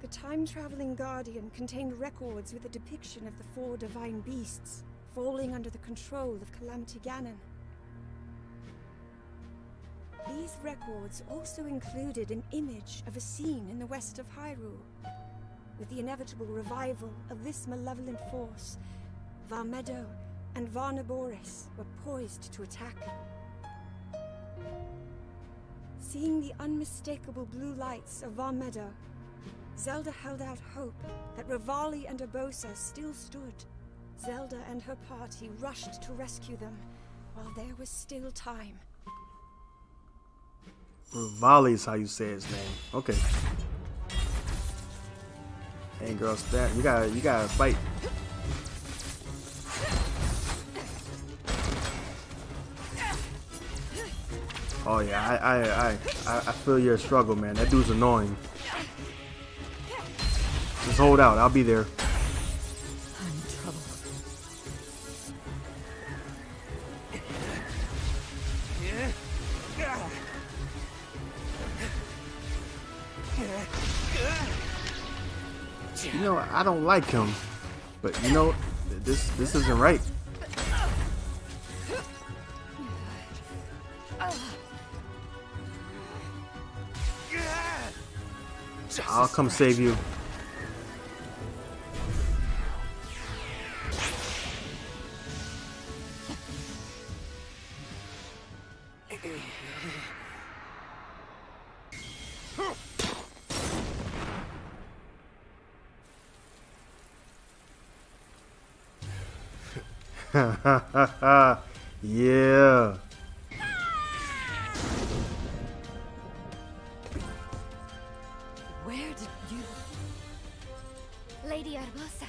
The time-traveling Guardian contained records with a depiction of the 4 divine beasts falling under the control of Calamity Ganon. These records also included an image of a scene in the west of Hyrule. With the inevitable revival of this malevolent force, Vah Medoh and Vah Naboris were poised to attack. Seeing the unmistakable blue lights of Vah Medoh, Zelda held out hope that Revali and Urbosa still stood. Zelda and her party rushed to rescue them while there was still time. Revali is how you say his name. Okay. Hey girl, stat. You gotta fight. Oh yeah, I feel your struggle, man. That dude's annoying. Just hold out. I'll be there. I'm in trouble. You know, I don't like him, but you know, this isn't right. I'll come save you. Yeah. Where did you... Lady Urbosa.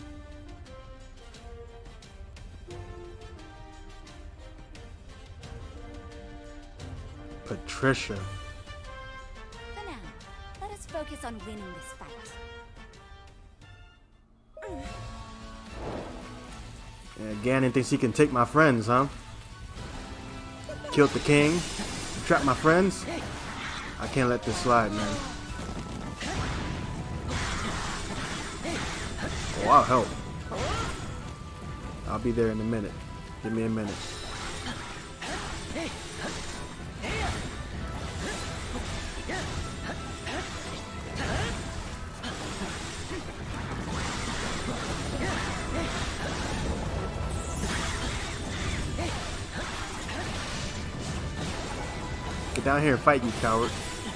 Patricia. For now, let us focus on winning this fight. Yeah, Ganon thinks he can take my friends, huh? Killed the king, trapped my friends. I can't let this slide, man. Oh, I'll help. I'll be there in a minute. Give me a minute. Get down here and fight, you coward.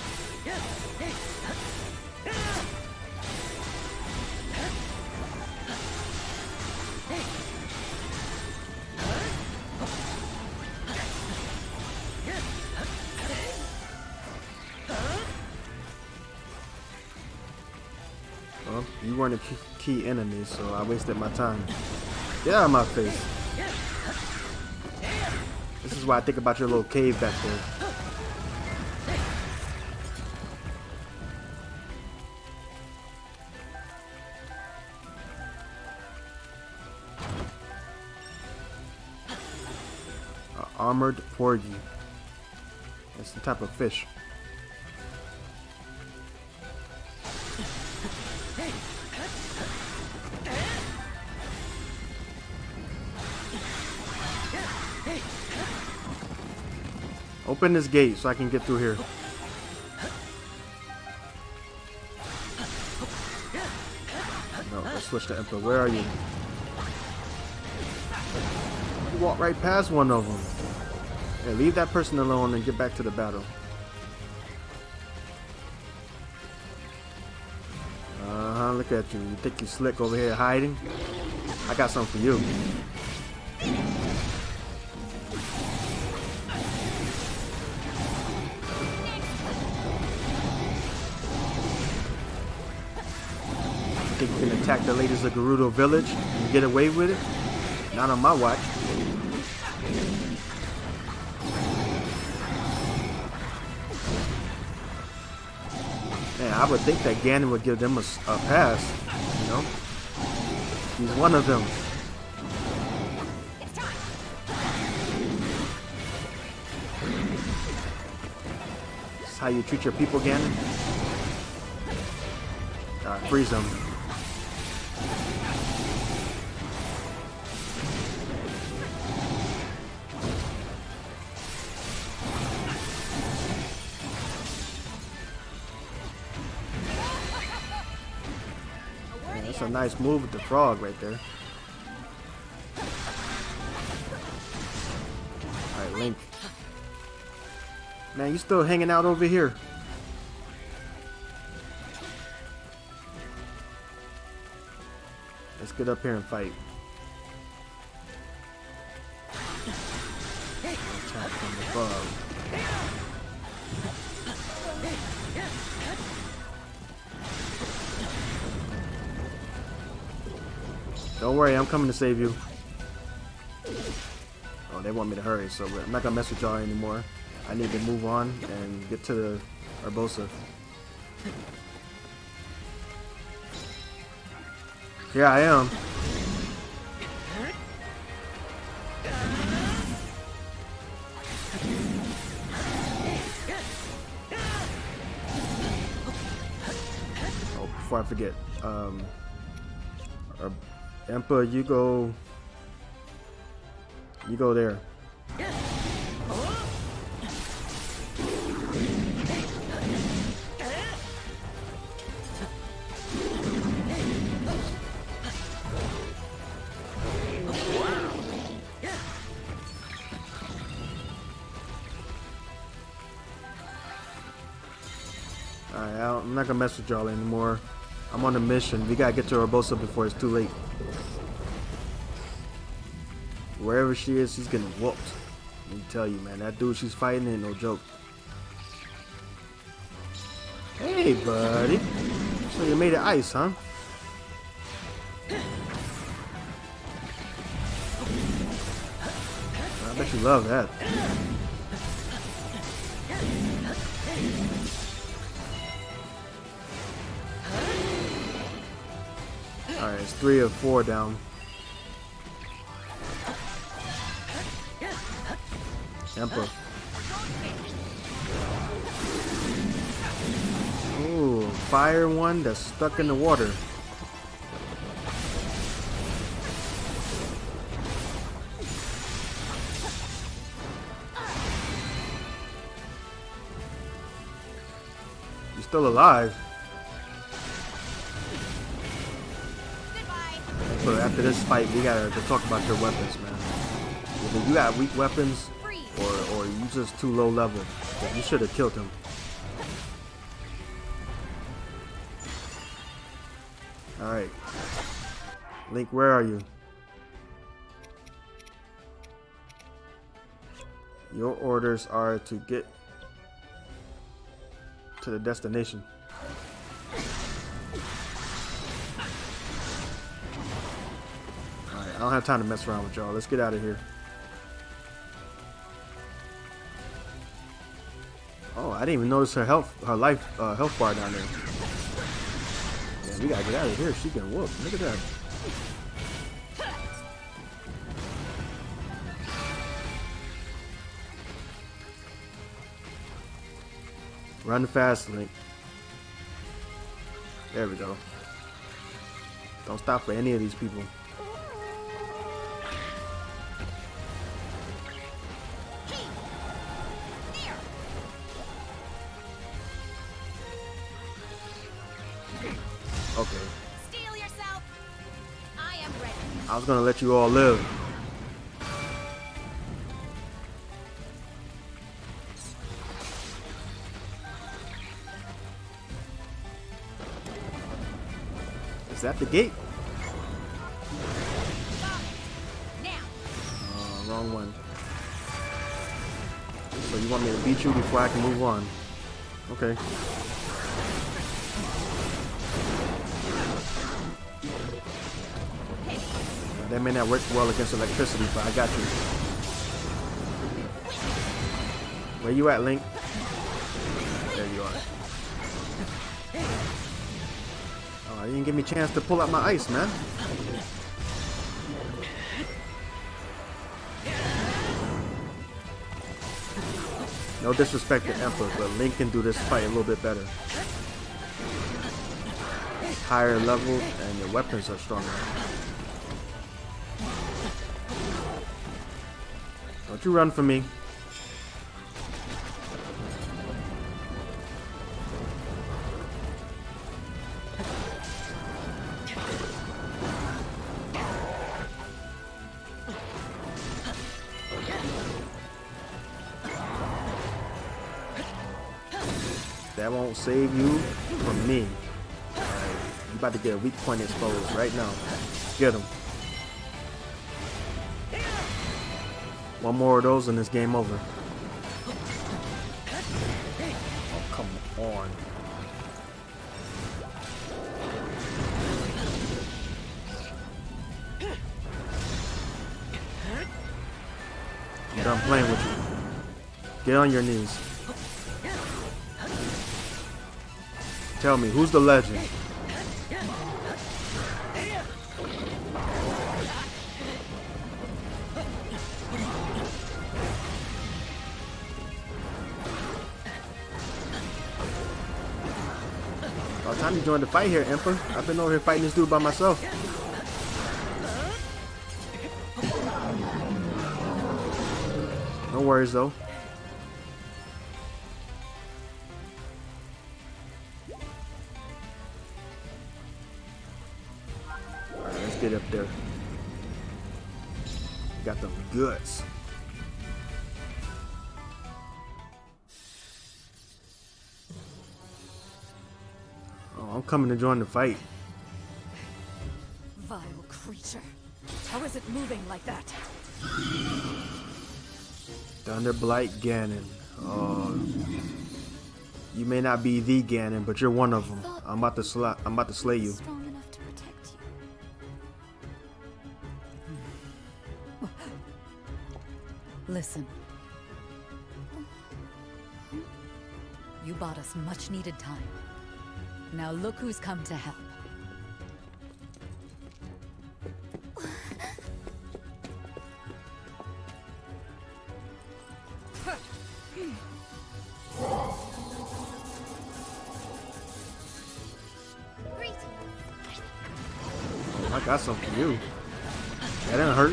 Well, you weren't a key enemy, so I wasted my time. Get out of my face. This is why I think about your little cave back there. Armored porgy. That's the type of fish. Open this gate so I can get through here. No, let's switch to Emperor. Where are you? You walk right past one of them. Yeah, leave that person alone and get back to the battle. Look at you. You think you slick over here hiding? I got something for you. Think you can attack the ladies of Gerudo Village and get away with it? Not on my watch. Man, I would think that Ganon would give them a pass, you know? He's one of them. This is how you treat your people, Ganon? Alright, freeze him. Yeah, that's a nice move with the frog right there. Alright, Link. Man, you still hanging out over here. Let's get up here and fight. Attack from above. Don't worry, I'm coming to save you. Oh, they want me to hurry, so I'm not gonna mess with y'all anymore. I need to move on and get to the Urbosa. Here I am. Oh, before I forget, Empa, you go there. Alright, I'm not gonna mess with y'all anymore. I'm on a mission. We gotta get to Urbosa before it's too late. Wherever she is, she's getting whooped. Let me tell you, man, that dude she's fighting ain't no joke. Hey, buddy. So you made it ice, huh? I bet you love that. Alright, it's 3 of 4 down. Empa. Ooh, fire one that's stuck in the water. You're still alive. But after this fight, we gotta talk about your weapons, man. If you got weak weapons, or you just too low level, you should have killed him. Alright. Link, where are you? Your orders are to get to the destination. Alright, I don't have time to mess around with y'all. Let's get out of here. Oh, I didn't even notice her health bar down there. Yeah, we gotta get out of here. She can whoop. Look at that. Run fast, Link. There we go. Don't stop for any of these people. Okay. Steel yourself. I am ready. I was gonna let you all live. Is that the gate? Now. Wrong one. So you want me to beat you before I can move on? Okay. That may not work well against electricity, but I got you. Where you at, Link? There you are. Oh, you didn't give me a chance to pull out my ice, man. No disrespect to Emperor, but Link can do this fight a little bit better. higher level and your weapons are stronger. Don't you run from me. That won't save you from me. Alright, you about to get a weak point exposed right now. Get him. One more of those and this game over. Oh, come on. I'm done playing with you. Get on your knees. Tell me, who's the legend? About time you joined the fight here, Emperor. I've been over here fighting this dude by myself. No worries though. Alright, let's get up there. Got them goods. Oh, I'm coming to join the fight. Vile creature. How is it moving like that? Thunderblight Ganon. Oh, you may not be the Ganon, but you're one of them. I'm about to slay you. Strong enough to protect you. Listen. You bought us much needed time. Now look who's come to help. I got something for you. That didn't hurt.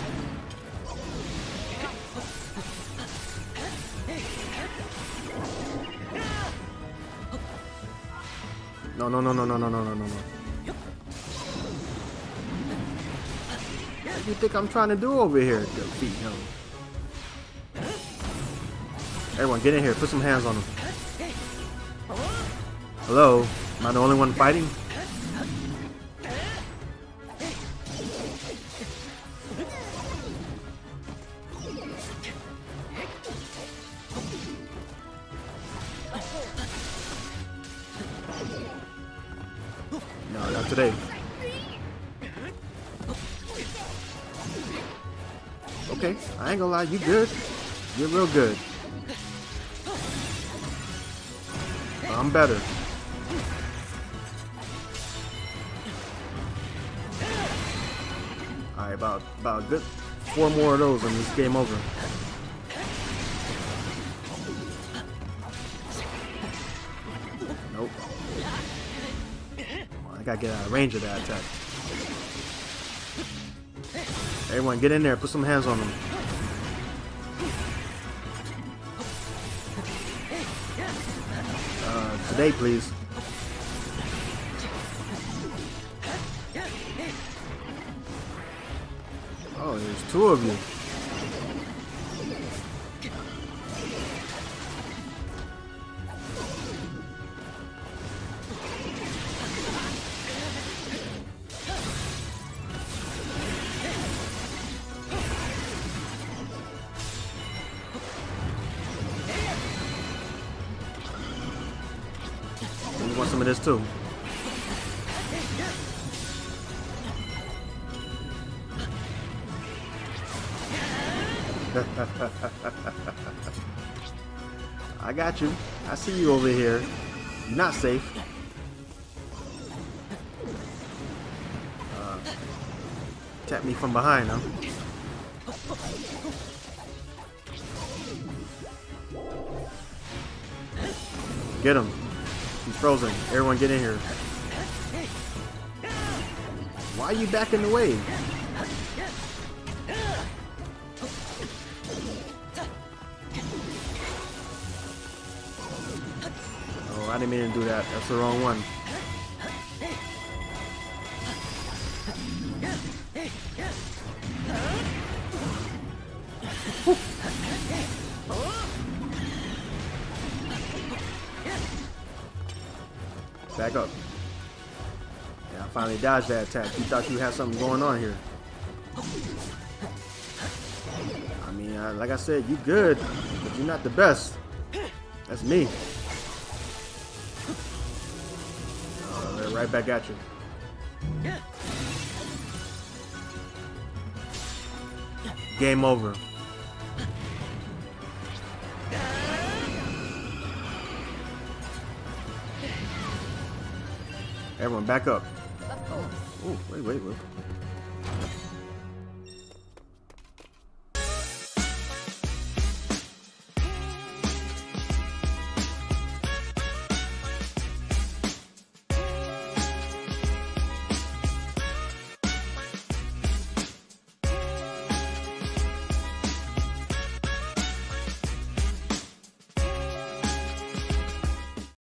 No. What do you think I'm trying to do over here? Defeat him. Everyone, get in here. Put some hands on him. Hello? Am I the only one fighting? No, not today. Okay, I ain't gonna lie, you good. You're real good. I'm better. Alright, about a good 4 more of those and this game over. Nope. I gotta get out of range of that attack. Everyone, get in there. Put some hands on them. Today, please. Oh, there's 2 of you. You want some of this too? I got you. I see you over here. You're not safe. Tap me from behind, huh? Get him. He's frozen. Everyone get in here. Why are you backing away? Oh, I didn't mean to do that. That's the wrong one. Back up. Yeah, I finally dodged that attack. You thought you had something going on here. I mean, like I said, you good, but you're not the best. That's me. Right back at you. Game over. Everyone back up. Of course. Oh, wait.